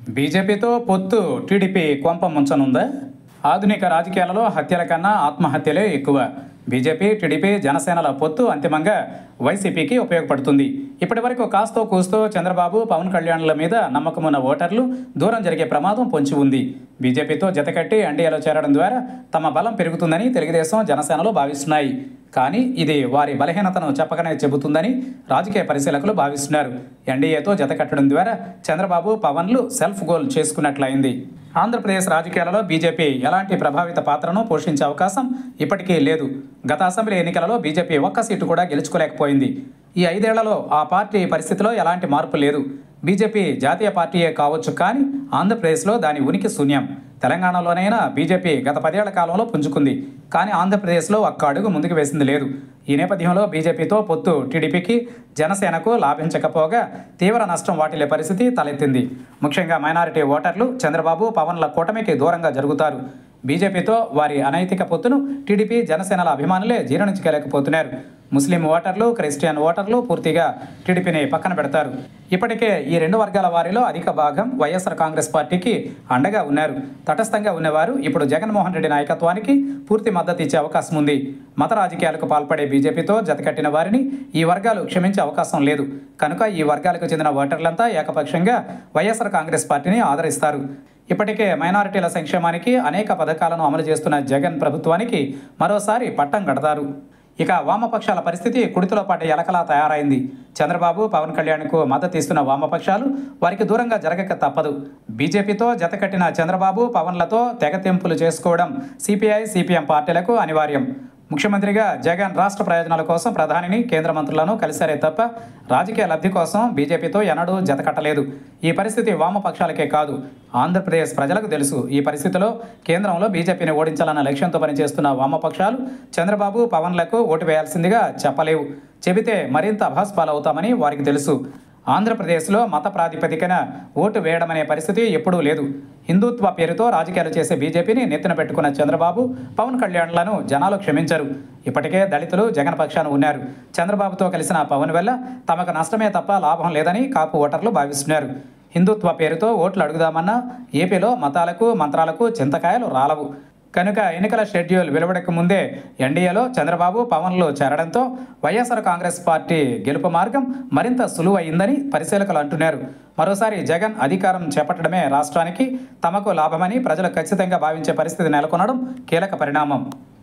బీజేపీతో పొత్తు టీడీపీ కొంప ముంచనుందా? ఆధునిక రాజకీయాలలో హత్యల కన్నా ఆత్మహత్యలే ఎక్కువ. బీజేపీ, టీడీపీ, జనసేనల పొత్తు అంతిమంగా వైసీపీకి ఉపయోగపడుతుంది. ఇప్పటివరకు కాస్తో కూస్తో చంద్రబాబు, పవన్ కళ్యాణ్ల మీద నమ్మకమున్న ఓటర్లు దూరం జరిగే ప్రమాదం పొంచి ఉంది. బీజేపీతో జతకట్టి ఎన్డీఏలో చేరడం ద్వారా తమ బలం పెరుగుతుందని తెలుగుదేశం, జనసేనలు భావిస్తున్నాయి. కానీ ఇది వారి బలహీనతను చెప్పకనే చెబుతుందని రాజకీయ పరిశీలకులు భావిస్తున్నారు. ఎన్డీఏతో జతకట్టడం ద్వారా చంద్రబాబు, పవన్లు సెల్ఫ్ గోల్ చేసుకున్నట్లయింది. ఆంధ్రప్రదేశ్ రాజకీయాలలో బీజేపీ ఎలాంటి ప్రభావిత పాత్రను పోషించే అవకాశం ఇప్పటికీ లేదు. గత అసెంబ్లీ ఎన్నికలలో బీజేపీ ఒక్క సీటు కూడా గెలుచుకోలేకపోయింది. ఈ 5 ఏళ్లలో ఆ పార్టీ పరిస్థితిలో ఎలాంటి మార్పు లేదు. బీజేపీ జాతీయ పార్టీయే కావచ్చు, కానీ ఆంధ్రప్రదేశ్లో దాని ఉనికి శూన్యం. తెలంగాణలోనైనా బీజేపీ గత 10 ఏళ్ల కాలంలో పుంజుకుంది, కానీ ఆంధ్రప్రదేశ్లో ఒక్క అడుగు ముందుకు వేసింది లేదు. ఈ నేపథ్యంలో బీజేపీతో పొత్తు టీడీపీకి, జనసేనకు లాభించకపోగా తీవ్ర నష్టం వాటిల్లే పరిస్థితి తలెత్తింది. ముఖ్యంగా మైనారిటీ ఓటర్లు చంద్రబాబు, పవన్ల కూటమికి దూరంగా జరుగుతారు. బీజేపీతో వారి అనైతిక పొత్తును టీడీపీ, జనసేనల అభిమానులే జీర్ణించుకోలేకపోతున్నారు. ముస్లిం ఓటర్లు, క్రిస్టియన్ ఓటర్లు పూర్తిగా టీడీపీని పక్కన పెడతారు. ఇప్పటికే ఈ 2 వర్గాల వారిలో అధిక భాగం వైఎస్ఆర్ కాంగ్రెస్ పార్టీకి అండగా ఉన్నారు. తటస్థంగా ఉన్నవారు ఇప్పుడు జగన్మోహన్ రెడ్డి నాయకత్వానికి పూర్తి మద్దతు ఇచ్చే అవకాశం ఉంది. మత రాజకీయాలకు పాల్పడే బీజేపీతో జతకట్టిన వారిని ఈ వర్గాలు క్షమించే అవకాశం లేదు. కనుక ఈ వర్గాలకు చెందిన ఓటర్లంతా ఏకపక్షంగా వైఎస్ఆర్ కాంగ్రెస్ పార్టీని ఆదరిస్తారు. ఇప్పటికే మైనారిటీల సంక్షేమానికి అనేక పథకాలను అమలు చేస్తున్న జగన్ ప్రభుత్వానికి మరోసారి పట్టం కడతారు. ఇక వామపక్షాల పరిస్థితి కుడితిలో పాటు ఎలకలా తయారైంది. చంద్రబాబు, పవన్ కళ్యాణ్కు మద్దతు ఇస్తున్న వామపక్షాలు వారికి దూరంగా జరగక తప్పదు. బీజేపీతో జతకట్టిన చంద్రబాబు, పవన్లతో తెగతెంపులు చేసుకోవడం సిపిఐ, సిపిఎం పార్టీలకు అనివార్యం. ముఖ్యమంత్రిగా జగన్ రాష్ట్ర ప్రయోజనాల కోసం ప్రధానిని, కేంద్ర మంత్రులను కలిశారే తప్ప రాజకీయ లబ్ధి కోసం బీజేపీతో ఎన్నడూ జతకట్టలేదు. ఈ పరిస్థితి వామపక్షాలకే కాదు, ఆంధ్రప్రదేశ్ ప్రజలకు తెలుసు. ఈ పరిస్థితిలో కేంద్రంలో బీజేపీని ఓడించాలన్న లక్ష్యంతో పనిచేస్తున్న వామపక్షాలు చంద్రబాబు, పవన్లకు ఓటు వేయాల్సిందిగా చెప్పలేవు. చెబితే మరింత అభాస్పాలవుతామని వారికి తెలుసు. ఆంధ్రప్రదేశ్లో మత ప్రాతిపదికన ఓటు వేయడమనే పరిస్థితి ఎప్పుడూ లేదు. హిందుత్వ పేరుతో రాజకీయాలు చేసే బీజేపీని నెత్తిన పెట్టుకున్న చంద్రబాబు, పవన్ కళ్యాణ్లను జనాలు క్షమించరు. ఇప్పటికే దళితులు జగన్ పక్షాన ఉన్నారు. చంద్రబాబుతో కలిసిన పవన్ వల్ల తమకు నష్టమే తప్ప లాభం లేదని కాపు ఓటర్లు భావిస్తున్నారు. హిందుత్వ పేరుతో ఓట్లు అడుగుదామన్నా ఏపీలో మతాలకు, మంత్రాలకు చింతకాయలు రాలవు. కనుక ఎన్నికల షెడ్యూల్ వెలువడక ముందే ఎన్డీఏలో చంద్రబాబు, పవన్లు చేరడంతో వైఎస్ఆర్ కాంగ్రెస్ పార్టీ గెలుపు మార్గం మరింత సులువైందని పరిశీలకులు అంటున్నారు. మరోసారి జగన్ అధికారం చేపట్టడమే రాష్ట్రానికి, తమకు లాభమని ప్రజలు ఖచ్చితంగా భావించే పరిస్థితి నెలకొనడం కీలక పరిణామం.